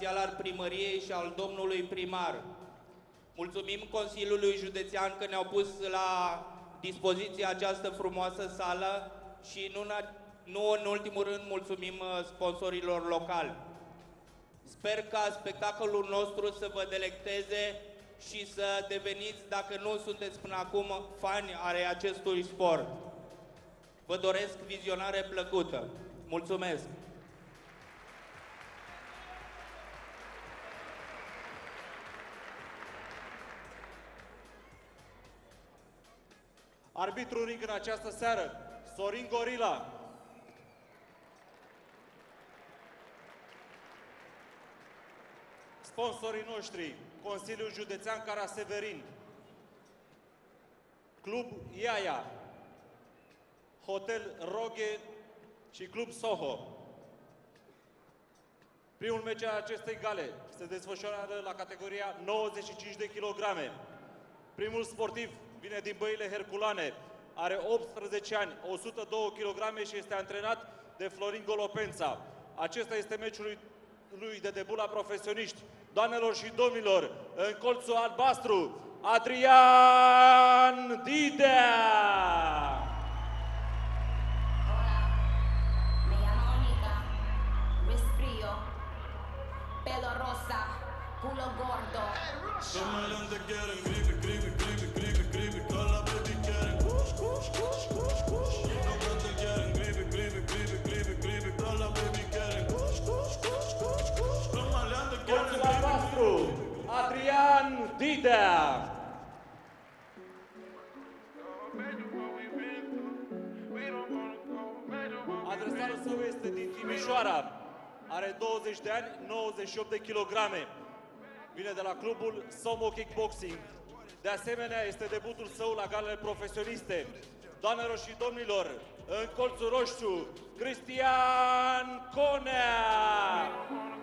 special al primăriei și al domnului primar. Mulțumim Consiliului Județean că ne-au pus la dispoziție această frumoasă sală și nu în ultimul rând mulțumim sponsorilor locali. Sper ca spectacolul nostru să vă delecteze și să deveniți, dacă nu sunteți până acum, fani ale acestui sport. Vă doresc vizionare plăcută. Mulțumesc! Arbitrul ring în această seară, Sorin Gorila. Sponsorii noștri, Consiliul Județean Caraseverin, Club Iaia, Hotel Roghe și Club Soho. Primul meci al acestei gale se desfășoară la categoria 95 de kilograme. Primul sportiv vine din Băile Herculane, are 18 ani, 102 kg și este antrenat de Florin Golopența. Acesta este meciul lui de debut la profesioniști. Doamnelor și domnilor, în colțul albastru, Adrian Didea! Me llamo Mónica, Luis Frío, pelo rosa, culo gordo. Colțul albastru, Adrian Didea! Adversarul său este din Timișoara. Are 20 de ani, 98 de kilograme. Vine de la clubul Somo Kickboxing. De asemenea, este debutul său la galele profesioniste. Doamnelor și domnilor, în colțul roșu, Cristian Conea!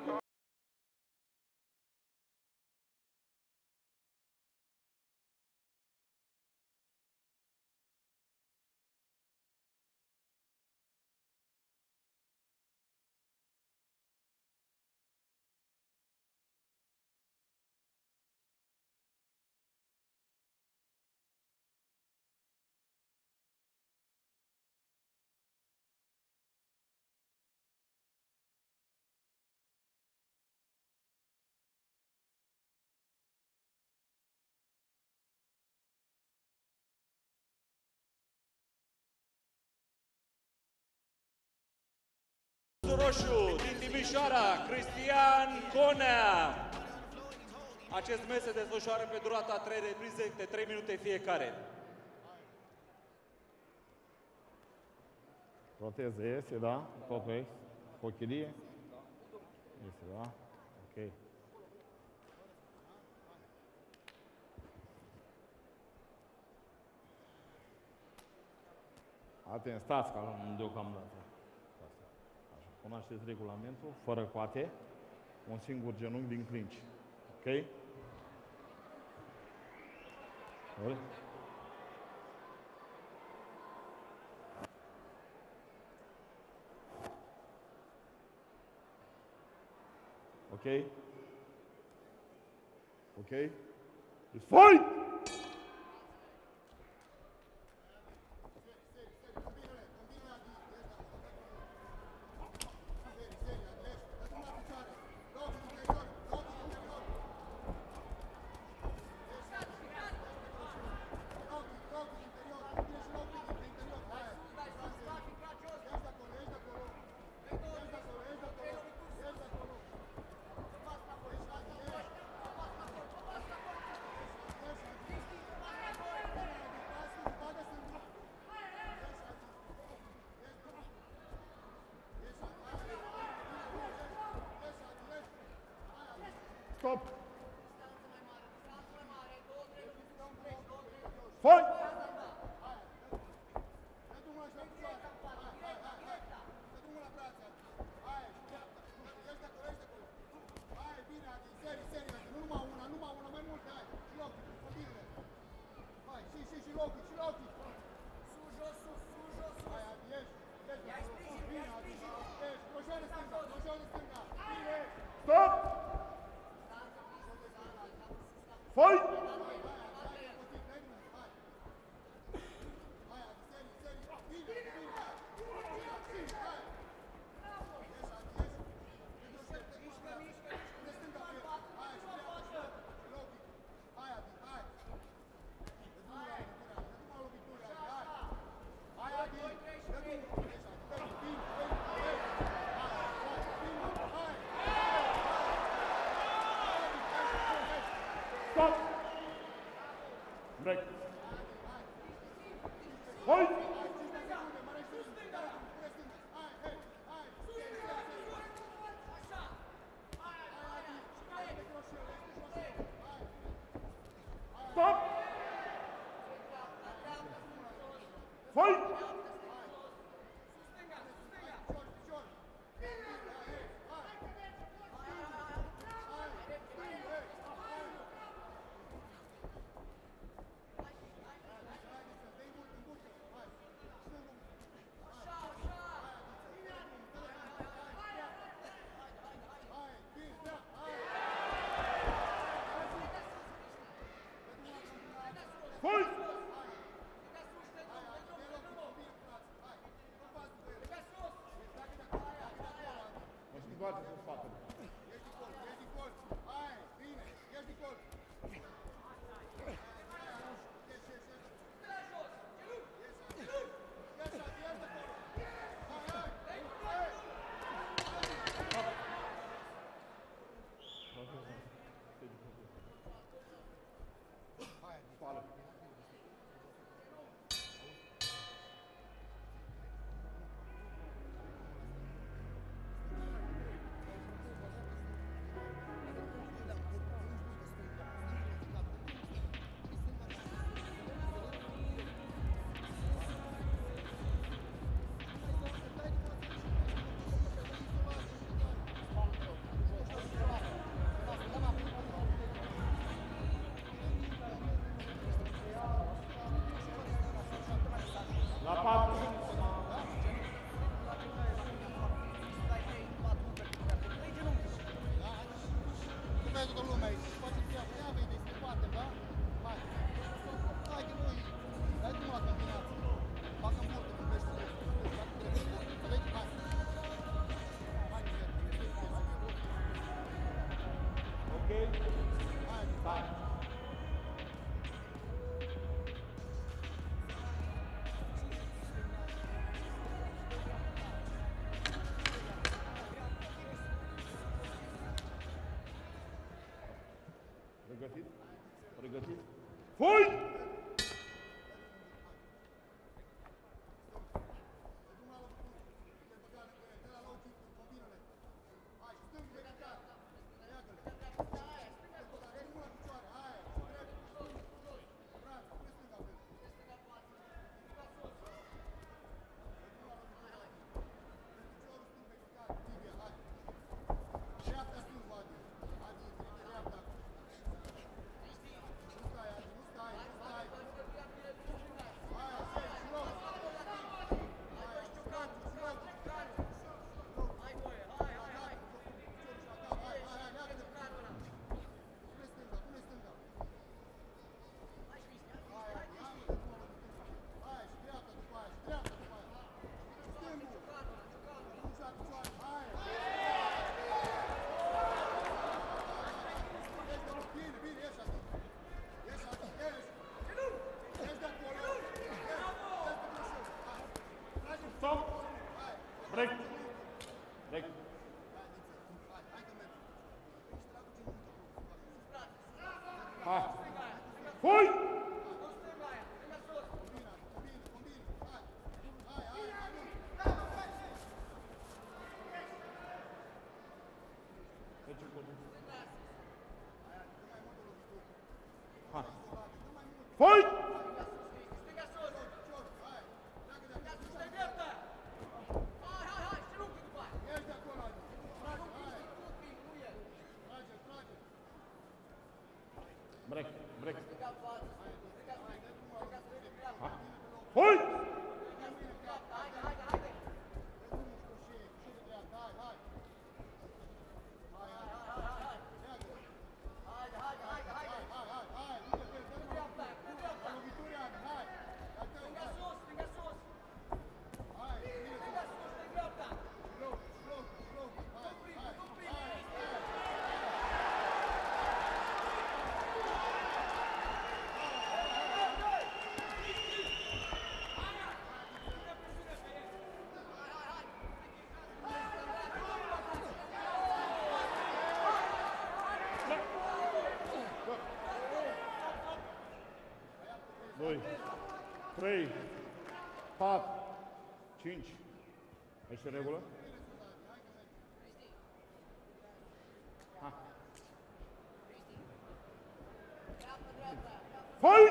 Roșu din Timișoara, Cristian Conea. Acest meci se desfășoară pe durata a 3 reprize de 3 minute fiecare. Proteză este, da? Totul este? Cochilie? Este, da? Ok. Atent, stați ca deocamdată. Cunoașteți regulamentul, fără coate, un singur genunchi din clinci. Ok? Ok? Ok? It's fight! Stop! Fight! Stop! Fight! Stop! Break. Fight! Stop! Fight! Fight! Întoarce cu spatele. Spală. La 4. Nu vezi toată lumea aici. Face treaba. Ia vede, se poate, da? Hai. Hai că nu-i. Dai drumul la combinație. Facă în burtă, vorbește de asta. Dacă trebuie să vorbești. Să vezi? Hai. Hai, Ok? hai. Hai. Pregătit? Pregătit? Fight! Stop! Break! Break! Hai! Fight! Hai! Fight! Break, break. Fight! 3, 4, 5. Ești în regulă? Ha. Fight!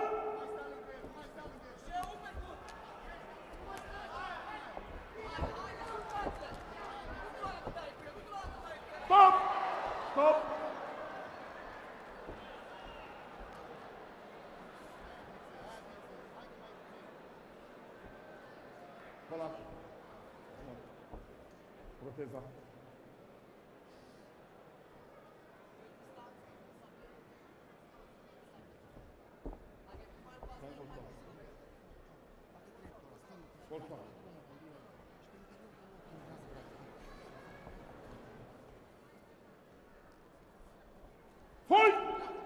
Stop! Stop! Ăla. Proteza. Forța. Fight!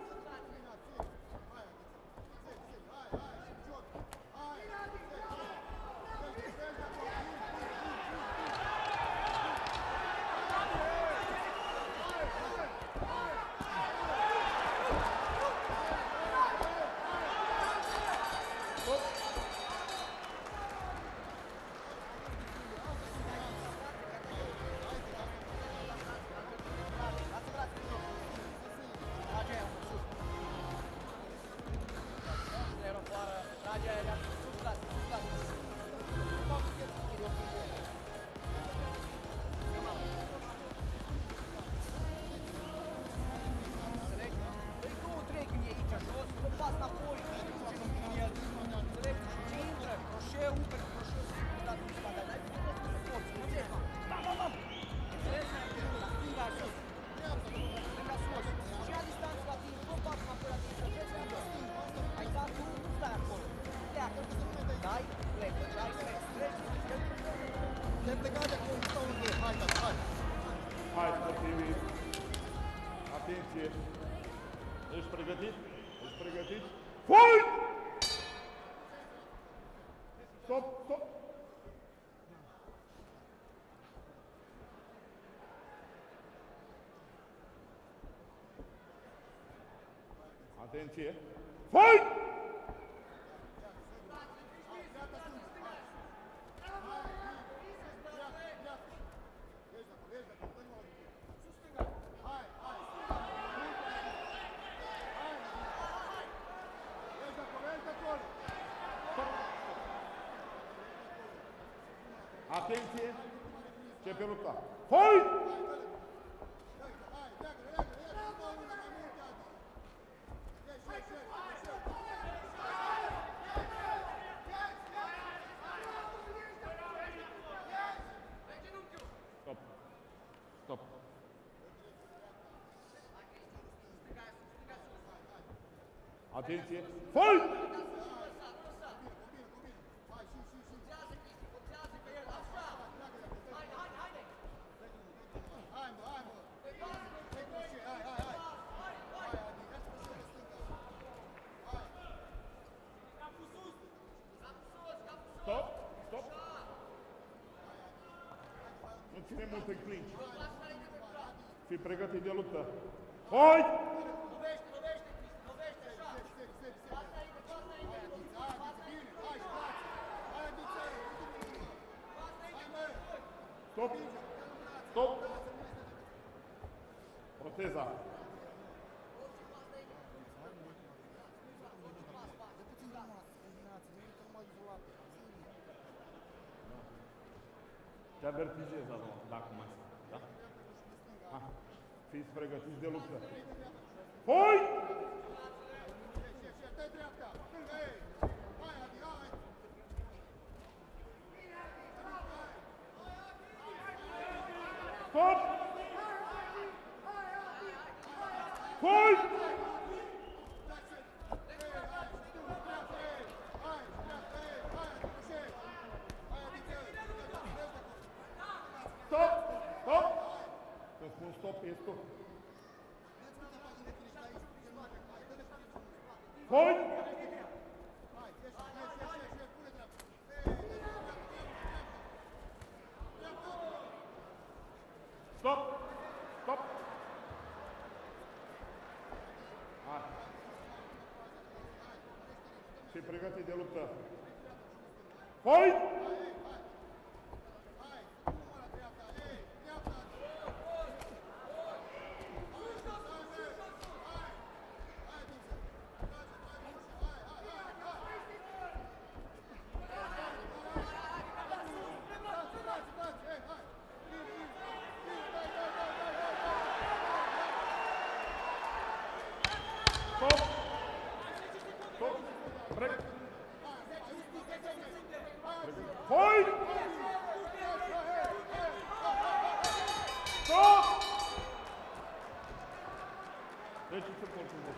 Hai, sportivii. Atenție. Ești pregătit? Ești pregătit? Fight! Stop, stop. Atenție. Fight! Atenție! Începe lupta. Fight! Stop. Stop. Atenție! Fight! Stop! Stop! Nu ține mult în clinch. Fii pregătit de luptă. Fight! Stop! Stop! Proteza. Te avertizez acum. Da? Ha. Fiți pregătiți de luptă. Fight! Stop! Fight! Stop! Stop! Când spun stop, e stop. Fight! Stop! Stop! Hai. Și pregătit de luptă. Fight! Stop! Stop! Break! Fight! Stop! Deci ce poți să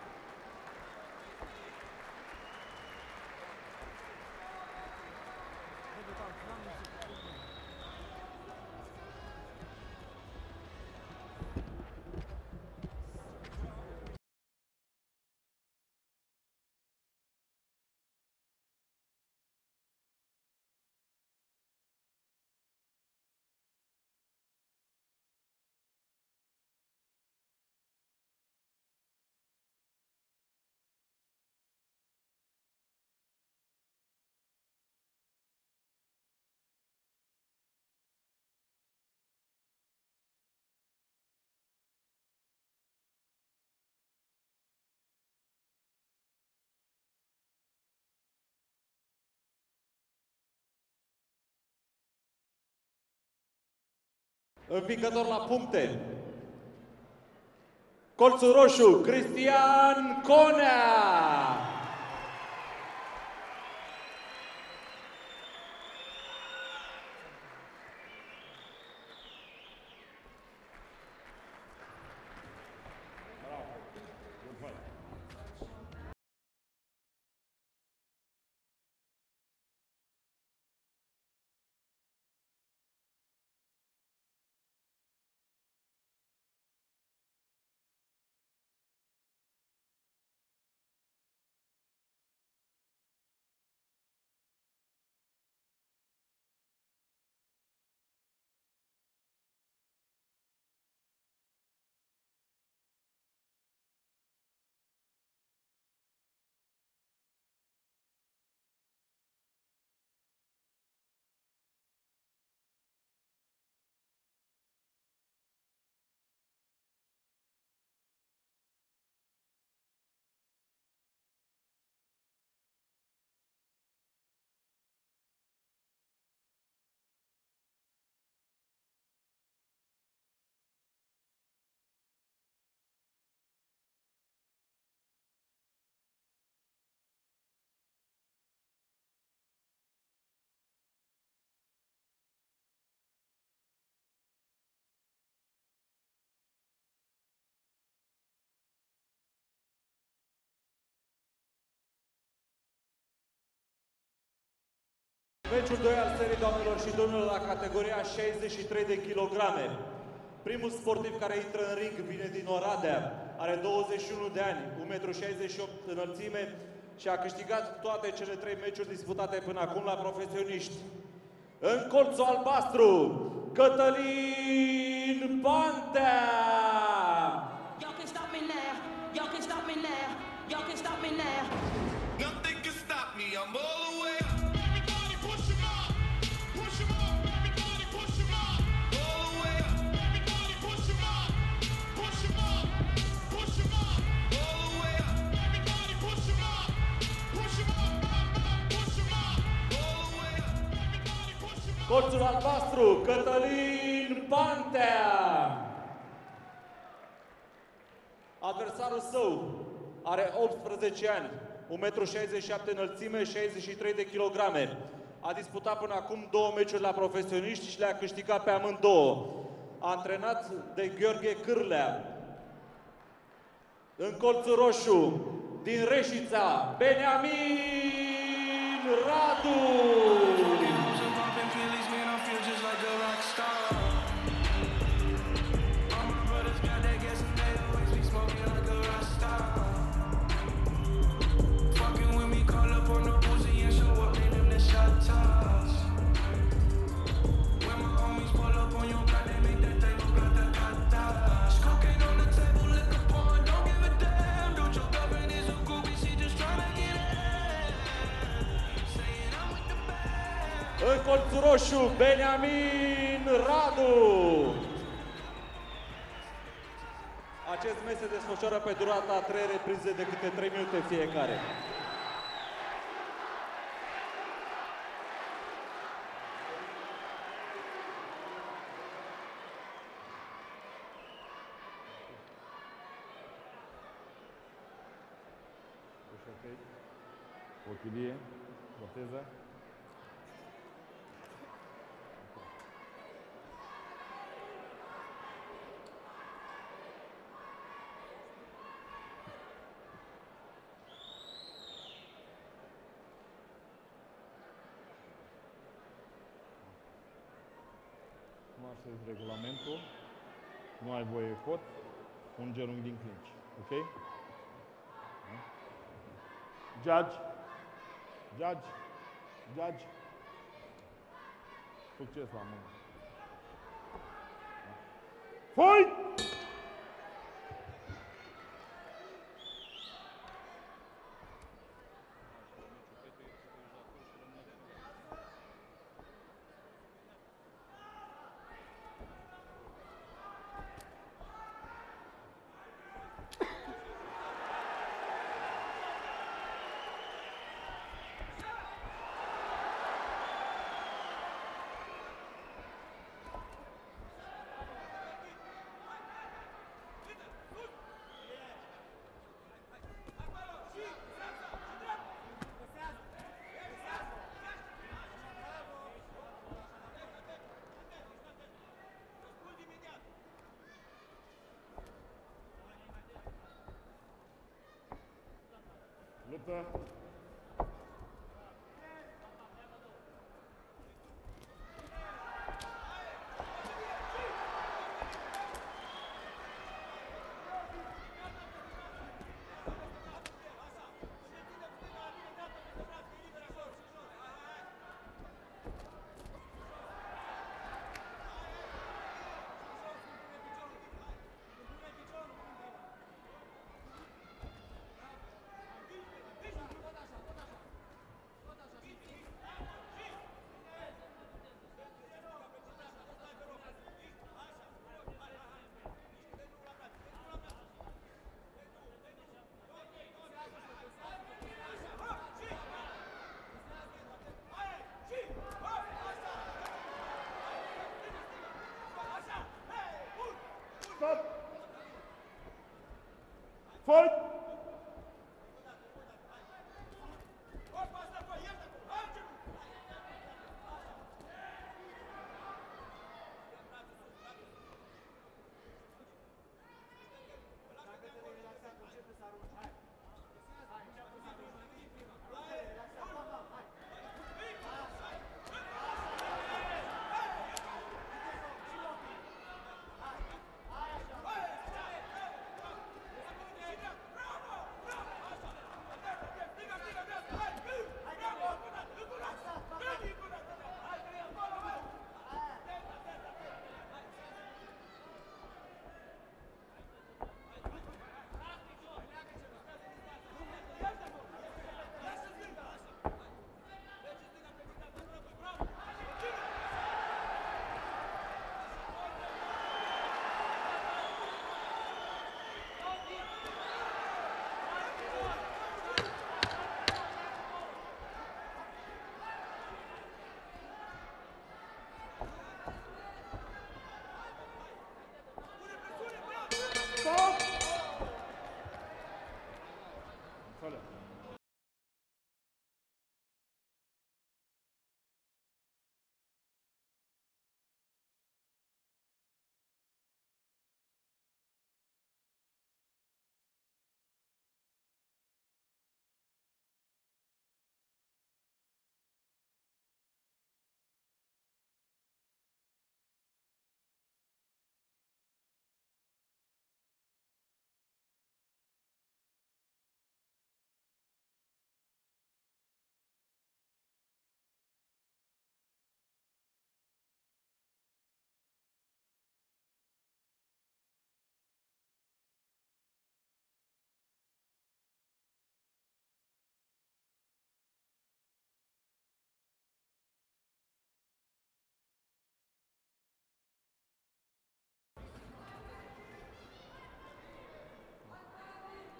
Învingător la puncte. Colțul roșu, Cristian Conea. Meciul 2 al serii, doamnelor și domnilor, la categoria 63 de kilograme. Primul sportiv care intră în ring vine din Oradea, are 21 de ani, 1,68 m înălțime și a câștigat toate cele 3 meciuri disputate până acum la profesioniști. În colțul albastru, Cătălin Pantea! Y'all can stop me now. Y'all can stop me now. Y'all can stop me now. Nothing can stop me, I'm all the way up. Everybody push him up, push him up, everybody push him up. All the way up. Everybody push him up, push him up, push him up. All the way up. Everybody push him up, push him up, push him up. All the way up. Everybody push him up. Colțul albastru, Cătălin Pantea! Adversarul său are 18 ani, 1,67 m înălțime, 63 de kilograme. A disputat până acum 2 meciuri la profesioniști și le-a câștigat pe amândouă. Antrenat de Gheorghe Cârlea. În colțul roșu, din Reșița, Beniamin Radu! În colțul roșu, Beniamin Radu. Acest meci se desfășoară pe durata a 3 reprize de câte 3 minute fiecare. Pochilie, boteză. Cunoașteți regulamentul, nu ai voie cot, un genunchi din clinch, ok? Judge, judge, judge. Succes la mână. Fight! Luptă. Stop! Fight!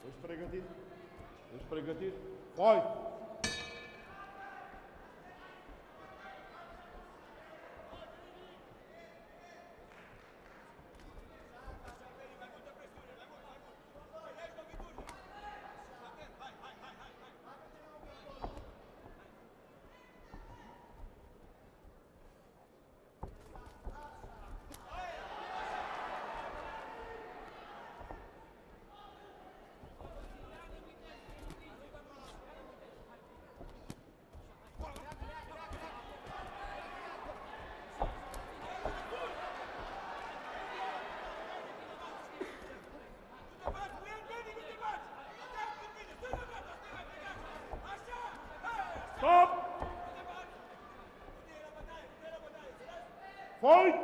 Ești pregătit? Ești pregătit? Fight! Stop! Fight!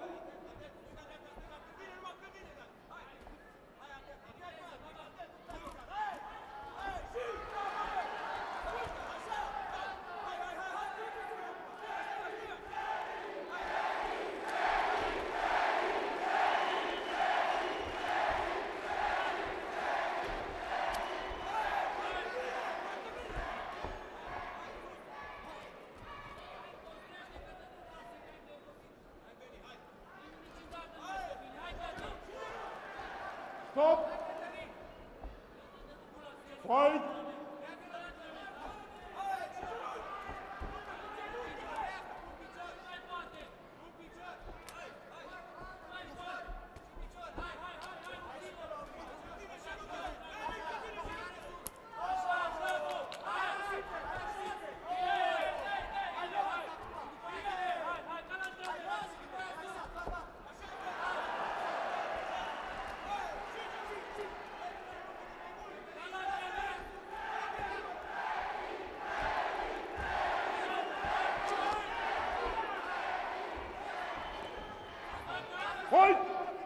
Stop! Fight! Fight!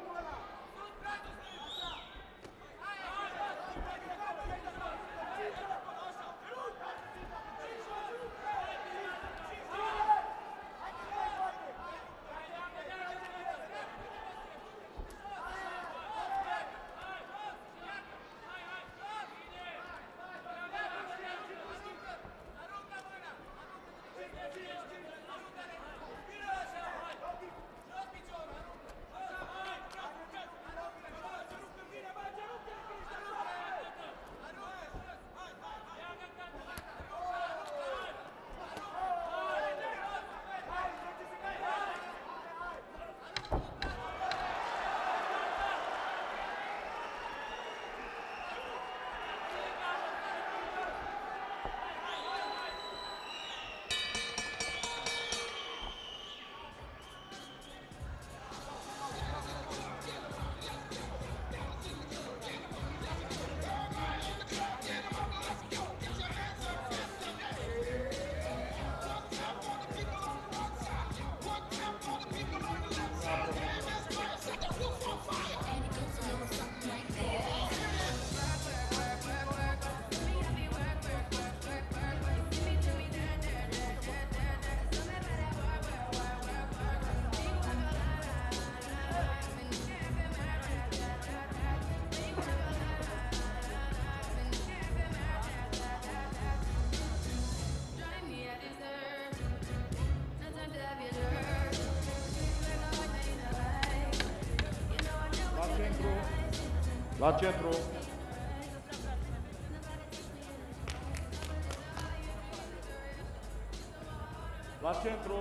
La centru. La centru.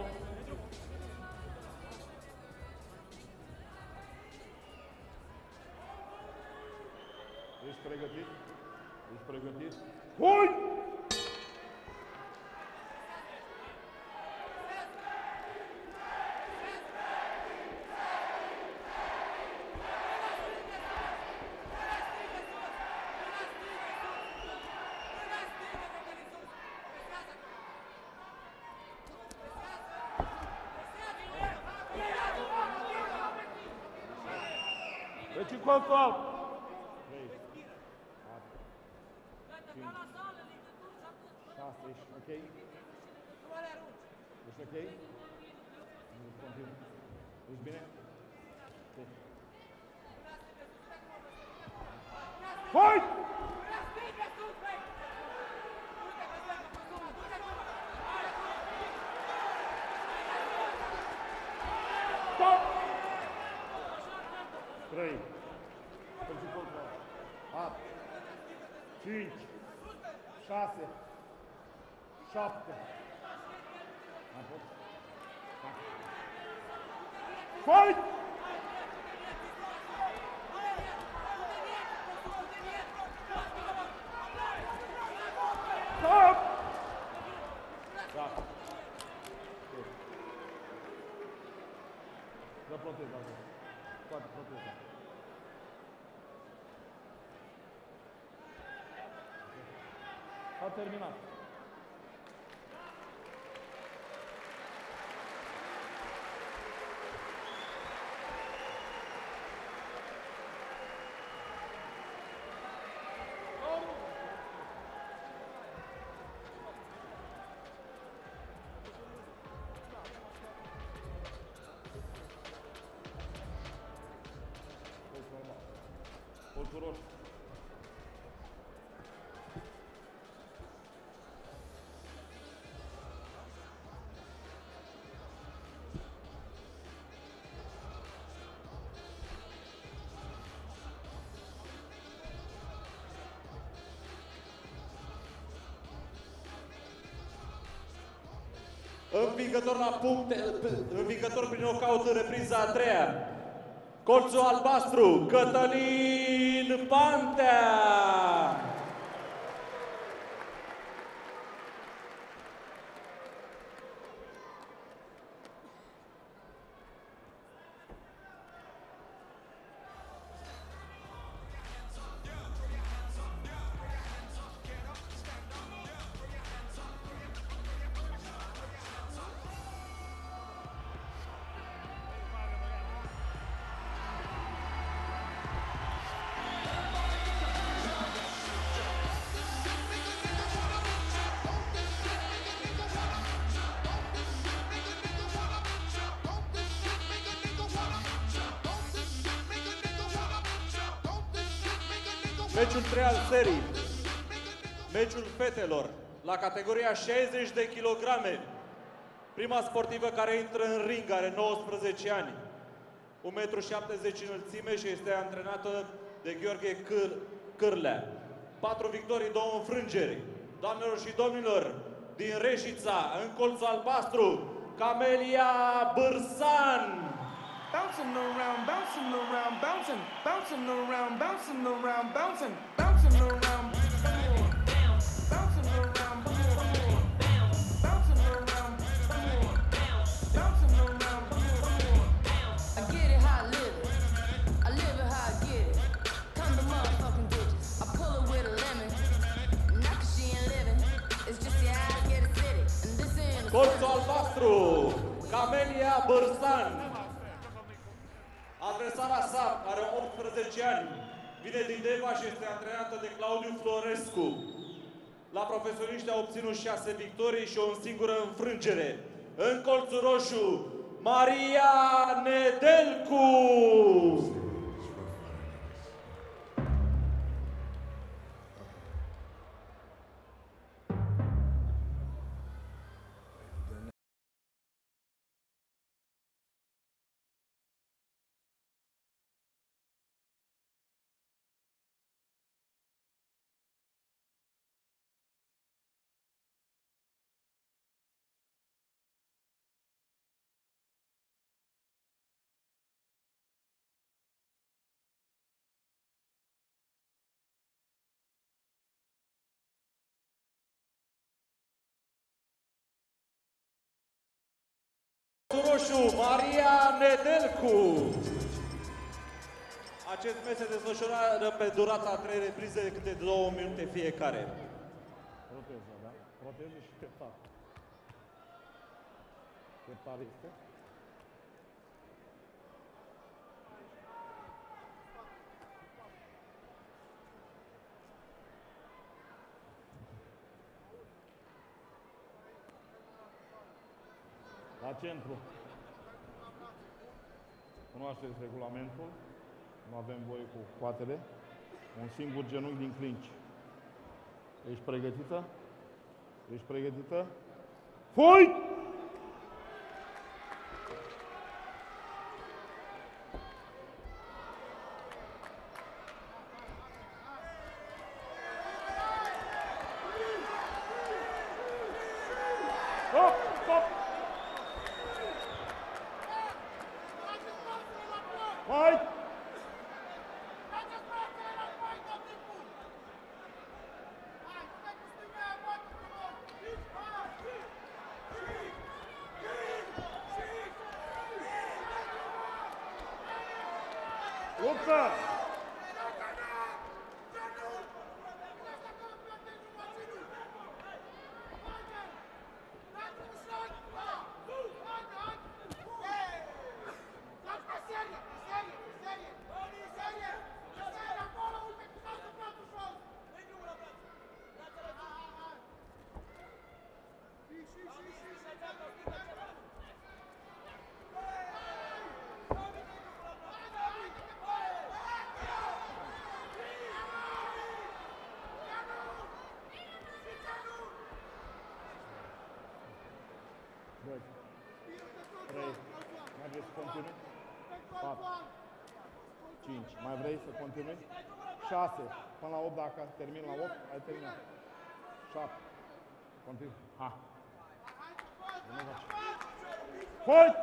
Ești pregătit? Ești pregătit? Hui! Deci quanto alto? 3, 4, 5, 6, ești ok? Ești ok? Continuu. Ești bine? Ok. Fight! Stop! 3. Pentru control. 4. 5. 6. 7. Fight! Stop! Da. Dă proteza. Scoate proteza. S-a terminat. Colțul roșu. Învingător la puncte, învingător prin nocaut în repriza a treia. Colțul albastru, Cătălin Pantea! Meciul 3 al serii, meciul fetelor, la categoria 60 de kilograme. Prima sportivă care intră în ring are 19 ani, 1,70 m înălțime și este antrenată de Gheorghe Cârlea. 4 victorii, 2 înfrângeri. Doamnelor și domnilor, din Reșița, în colțul albastru, Camelia Bârsan. Bouncing around, bouncing around, bouncing, bouncing around, bouncing around, bouncing, bouncing around, bouncing around, bouncing around, bouncing around. I get it how I live it, I live it how I get it. Come to motherfucking digits, I pull it with a lemon. Not 'cause she ain't living, it's just the eyes get acidic, and this ain't. Colțul albastru, Camelia Bârsan. Adversara sa are 18 ani, vine din Deva și este antrenată de Claudiu Florescu. La profesioniști a obținut 6 victorii și o singură înfrângere. În colțul roșu, Maria Nedelcu. Roșu, Maria Nedelcu. Acest meci se desfășoară pe durata a 3 reprize de câte 2 minute fiecare. Proteză, da? Proteză și peptar. Peptar este? La centru. Cunoașteți regulamentul. Nu avem voie cu coatele. Un singur genunchi din clinch. Ești pregătită? Ești pregătită? Fight! Stop! Stop! Fight! Luptă! Doi, 3, mai vrei să continui? 4, 5, mai vrei să continui? 6, până la 8 dacă termin la 8, ai terminat. 7, continui. Ha! Fight!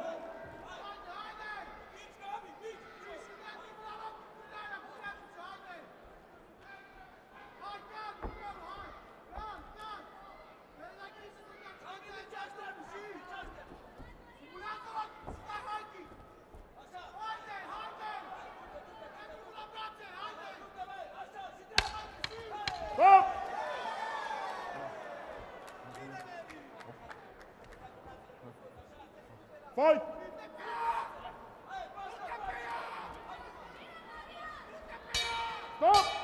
Stop! Fight! Stop!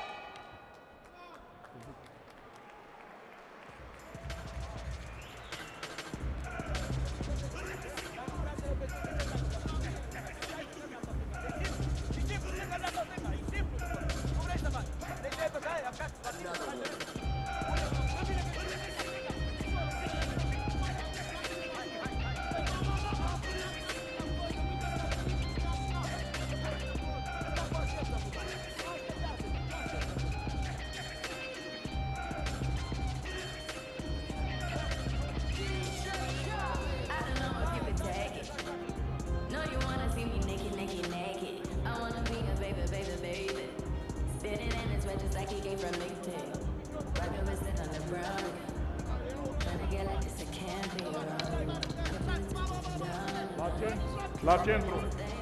La centru.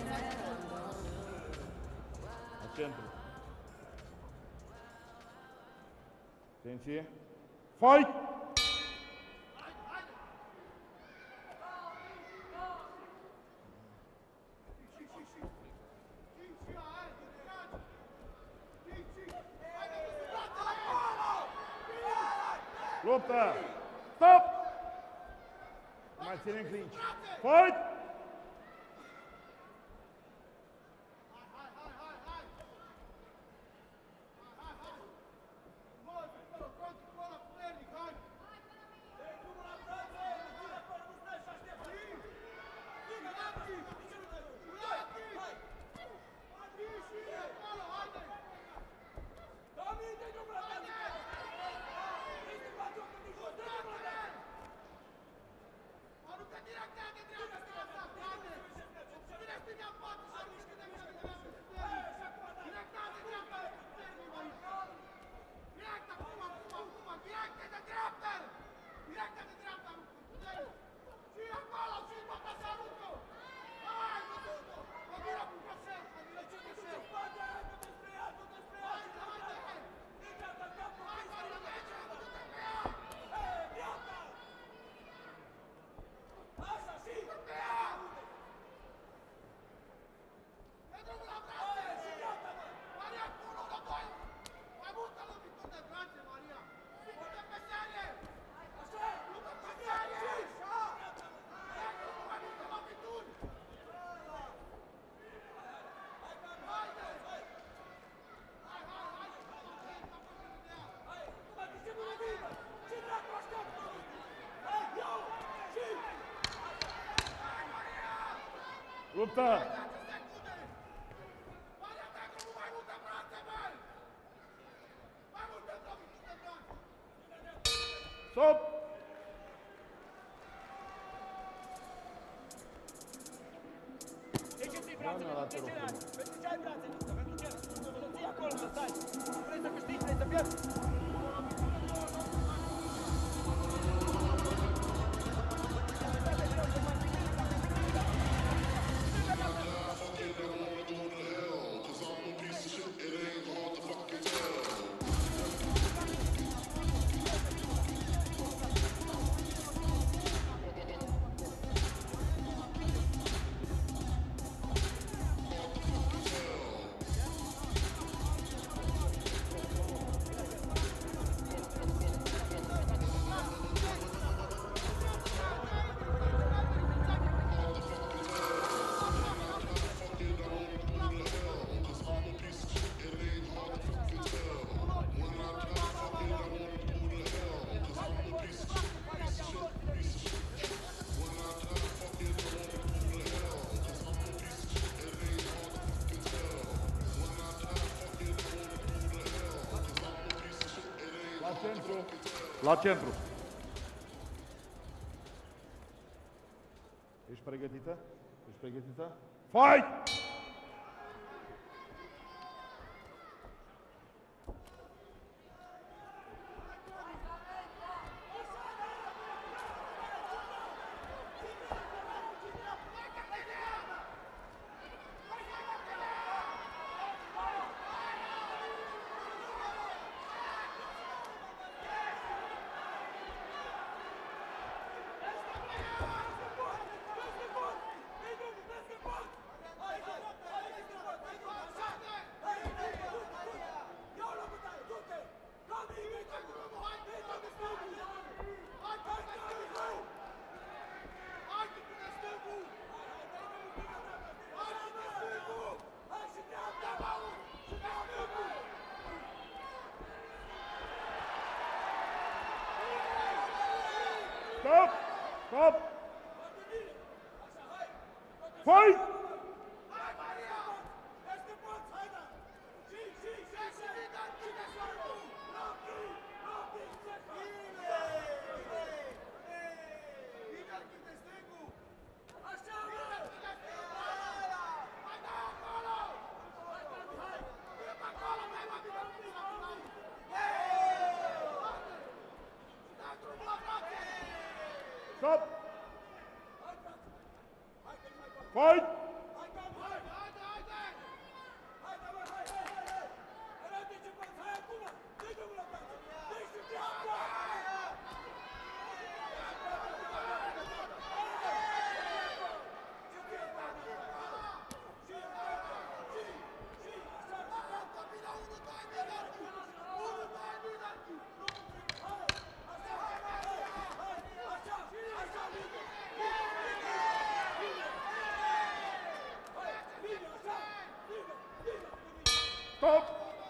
La centru. Atenție. Fight! Luptă! Stop! Mai ținem clinch. Fight! Aruncă direct de dreapta! 100. Stop! Doamne, la te rog frumos. Pentru ce ai brațele astea? Pentru ce? Să ții acolo, să stai. Vrei să câștigi, vrei să pierzi? La centru. Ești pregătită? Ești pregătită? Fight! Stop! Stop! Fight! Stop! Fight! Stop!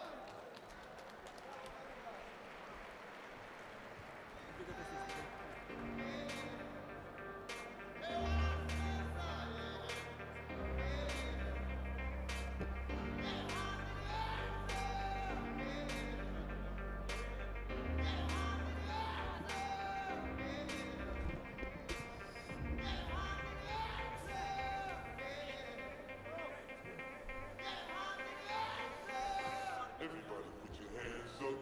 Everybody put your hands up.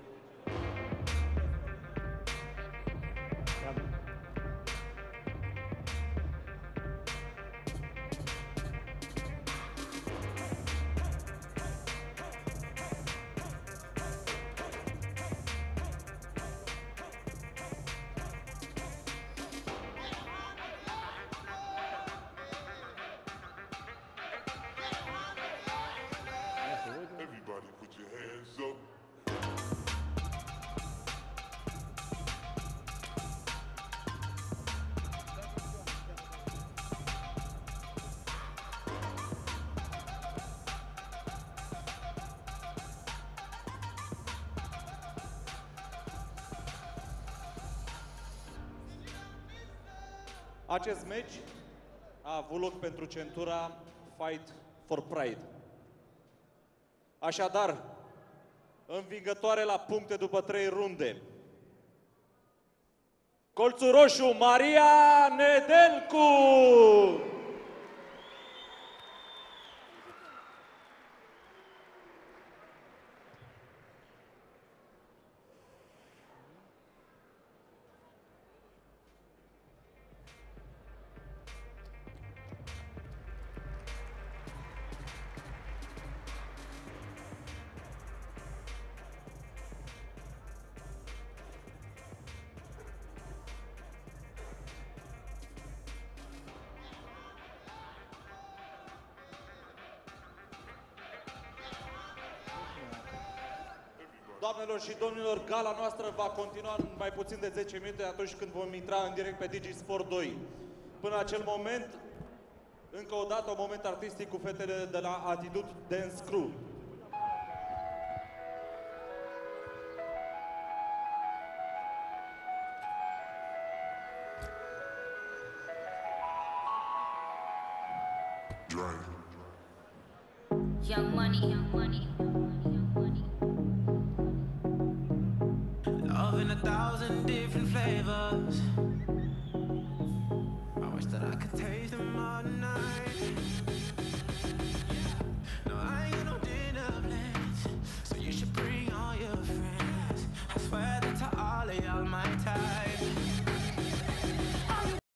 Everybody put your hands up. Acest meci a avut loc pentru centura fight for pride. Așadar, învingătoare la puncte după 3 runde. Colțul roșu, Maria Nedelcu! Doamnelor și domnilor, gala noastră va continua în mai puțin de 10 minute atunci când vom intra în direct pe DigiSport 2. Până acel moment, încă o dată, un moment artistic cu fetele de la Attitude Dance Crew. Young money, young money, young money. Love in 1,000 different flavors.